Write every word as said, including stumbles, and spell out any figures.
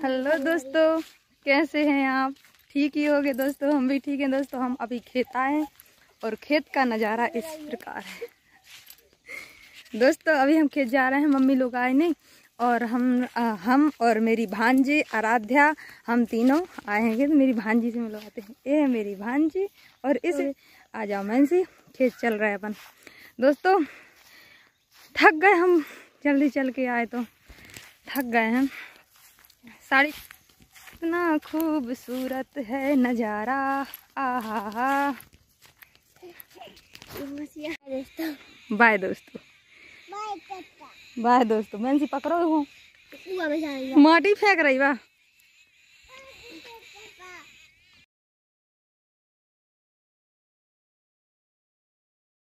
Hello दोस्तों, कैसे हैं आप? ठीक ही होगे दोस्तों, हम भी ठीक हैं दोस्तों। हम अभी खेत आए हैं और खेत का नज़ारा इस प्रकार है दोस्तों। अभी हम खेत जा रहे हैं, मम्मी लोग आए नहीं और हम आ, हम और मेरी भांजी आराध्या, हम तीनों आए हैं। तो मेरी भांजी से मिलवाते हैं। ये है मेरी भांजी और इस आ जाओ मैंसी। खेत चल रहा है अपन दोस्तों। थक गए हम, जल्दी चल के आए तो थक गए हैं। साड़ी इतना खूबसूरत है नज़ारा, आहा। बाय दोस्तों, बाय दोस्तों। मैं पकड़ो हो, माटी फेंक रही बा।